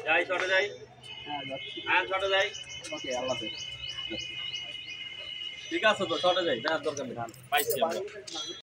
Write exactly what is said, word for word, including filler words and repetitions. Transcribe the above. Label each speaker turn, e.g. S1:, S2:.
S1: যাই শর্টে যাই।
S2: হ্যাঁ যাচ্ছি।
S1: হ্যাঁ শর্টে যাই।
S2: ওকে আল্লাহ হাফেজ।
S1: ঠিক আছে তো শর্টে যাই, দেখার দরকার নেই, পাইছি আমরা।